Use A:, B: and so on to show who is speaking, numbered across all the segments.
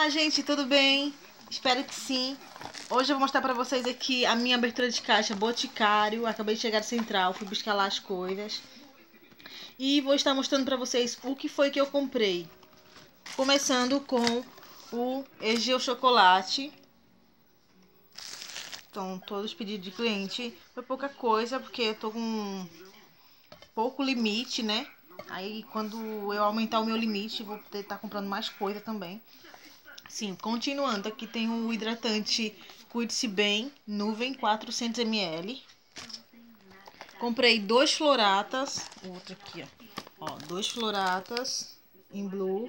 A: Olá, gente, tudo bem? Espero que sim. Hoje eu vou mostrar pra vocês aqui a minha abertura de caixa Boticário. Acabei de chegar da Central, fui buscar lá as coisas. E vou estar mostrando pra vocês o que foi que eu comprei. Começando com o Egeu Chocolate. Então, todos os pedidos de cliente. Foi pouca coisa, porque eu tô com pouco limite, né? Aí, quando eu aumentar o meu limite, vou poder estar comprando mais coisa também. Sim, continuando, aqui tem o hidratante Cuide-se Bem, nuvem 400 ml. Comprei 2 floratas, outro aqui, ó, 2 floratas em blue.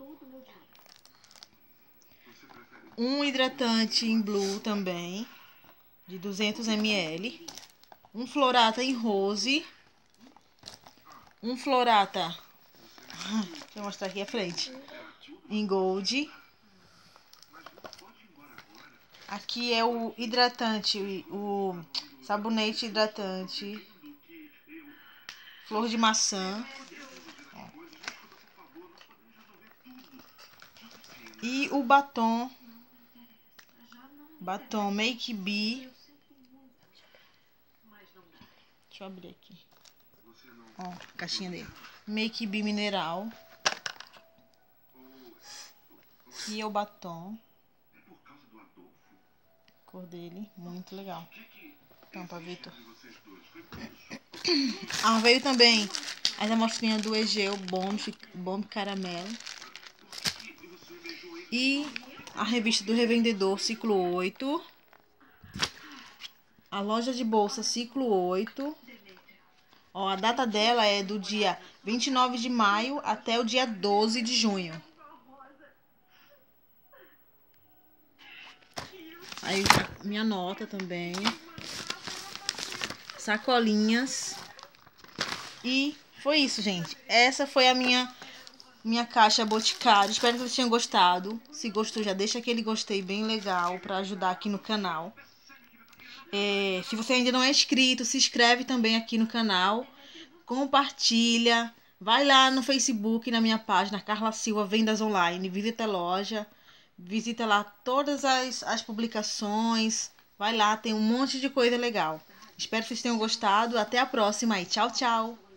A: Um hidratante em blue também, de 200 ml. Um florata em rose. Um florata, deixa eu mostrar aqui a frente, em gold. Aqui é o hidratante, o sabonete hidratante Flor de Maçã. E o batom Make Be. Deixa eu abrir aqui. Ó, a caixinha dele. Make Be Mineral. E é o batom. A cor dele, muito legal. Tampa, Vitor. Ah, veio também essa amostrinha do Egeu Bomb Caramelo. E a revista do Revendedor, ciclo 8. A loja de bolsa, ciclo 8. Ó, a data dela é do dia 29 de maio até o dia 12 de junho. Aí minha nota também. Sacolinhas. E foi isso, gente. Essa foi a minha caixa Boticário. Espero que vocês tenham gostado. Se gostou, já deixa aquele gostei bem legal para ajudar aqui no canal. Se você ainda não é inscrito, se inscreve também aqui no canal. Compartilha. Vai lá no Facebook, na minha página, Carla Silva Vendas Online. Visita a loja. Visita lá todas as publicações. Vai lá, tem um monte de coisa legal. Espero que vocês tenham gostado. Até a próxima e tchau, tchau!